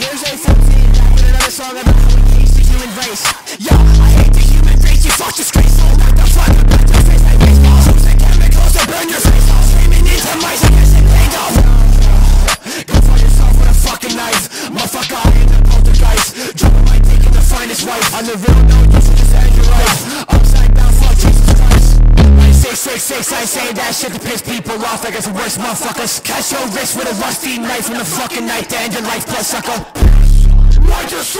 Here's A14 back with another song about how we hate the human race. Yo, I hate the human race, you fuck disgraceful. What the fuck about your face like baseball? Use the chemicals to burn your face off. Screaming into mice, I guess it paid off. Go for yourself with a fucking knife. Motherfucker, I am the poltergeist. Dropping my dick in the finest wife. On the real note, you should just end your life. Upside down, fuck Jesus Christ. 666, I say that shit to piss people off like it's the worst motherfuckers. Catch your wrist with a rusty knife from the fucking night to end your life, plus sucker. I just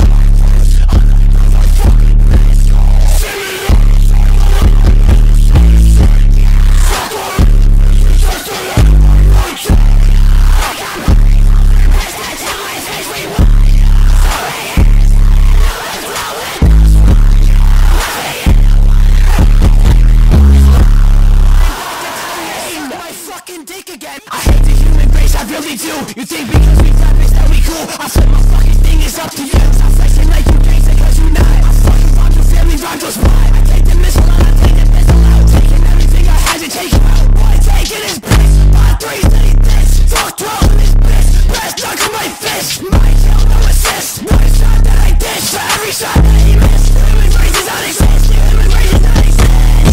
I hate the human race, I really do. You think because we rap is that we cool? I flip my fucking thing, it's up to you. Stop flexing like you gangsta cause you not. I fucking robbed your family, robbed your spot. I take the missile out, I take the pistol out. Taking everything I had to take you out. Boy, taking his piss. My threes to eat this. Fuck 12 in this bitch. Best dunk on my fist. My kill, no assist. One shot that I dish for every shot that he missed. Human race does not exist. Human race does not exist.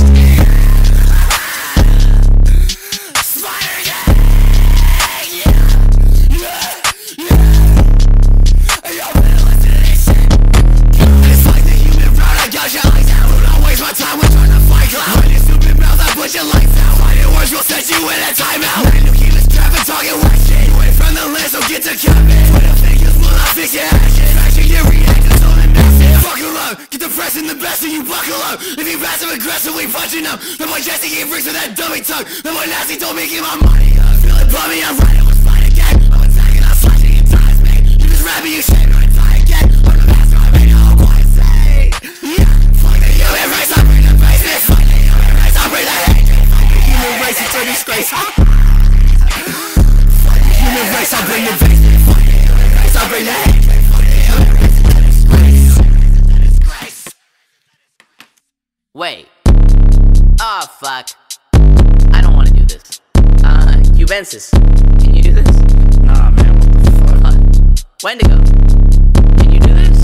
Your life out. Fighting words will set you in a timeout. Man, you keep this traffic talking white shit. Away from the list, so get to cabin. Twitter figures will not fix your action. Action, get reactions on the massive. Buckle up, get the press and the best and you buckle up. If you passive aggressively punching up, the boy Jesse gave freaks with that dummy tongue. The boy Nasty told me keep my money up. Feel it bummy, I'm right, it was fine again. I'm attacking, I'm slashing, your time's made. You just rapping, you shame, you're die again. I'm the master, I made all quiet say. Yeah, fuck the human race, I bring the basis. Fuck the human race, I bring the hate. Human race, it's a disgrace. Human race, I bring the face. Human race, I bring the hate. Wait. Oh fuck. I don't want to do this. Cubensis, can you do this? Nah, man, what the fuck? Wendigo, can you do this?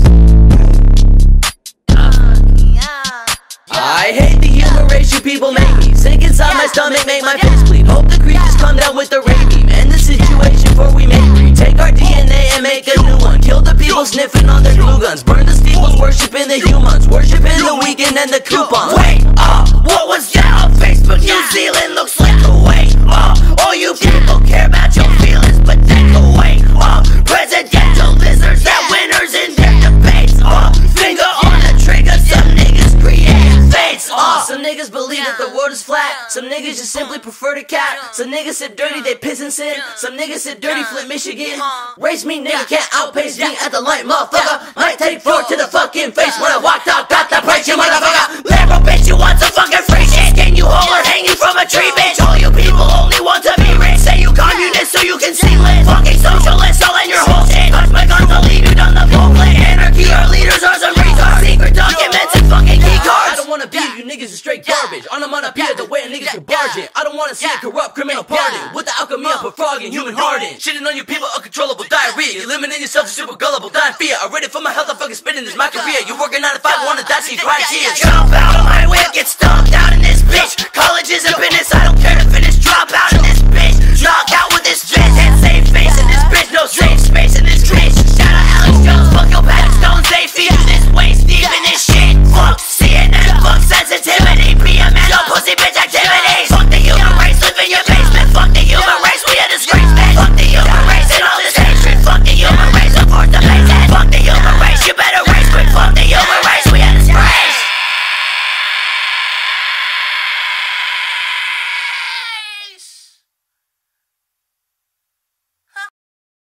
I hate the human race you people make me sick inside my stomach, make my face bleed. Hope the creatures come down with the ray beam. End the situation before we make greed. Take our DNA and make a new one. Kill the people sniffing on their glue guns. Burn the steeples, worshiping the humans. Worshiping the weekend and the coupons. Wait, what was that on Facebook? New Zealand looks like Kuwait. All you people care about your feelings, but then Kuwait. Presidential lizards that winners in their debates. Finger on the trigger, some niggas create fates. Some niggas believe that the world is flat. Some niggas just simply prefer to cat. Some niggas sit dirty, they piss and sin. Some niggas sit dirty, flip Michigan. Race me, nigga can't outpace me at the light, motherfucker. Might take 4 to the fucking face when I walked out, got the price, you motherfucker. Lambo bitch, you want some fucking free shit? Can you hold or hang you from a tree, bitch? All you people only want to be rich. Say you communist so you can see lit. Fucking socialist, all in your whole shit. Touch my guns, I'll leave you down the booklet. Anarchy, our leaders are some retards. Secret documents and fucking key cards. I don't wanna be you niggas are straight garbage. Onomatopoeia, the way niggas are barging. I don't wanna see a corrupt criminal pardon. With the alchemy of a frog and human hardened. Shitting on you people, uncontrollable diarrhea. Eliminating yourself is super gullible, dying fear. I'm ready for my health, I'm fucking spinning this my career. You working 9 to 5, wanna die, so you cry tears. Jump out of my way, get stomped out in this bitch. College is a business, I don't care to finish.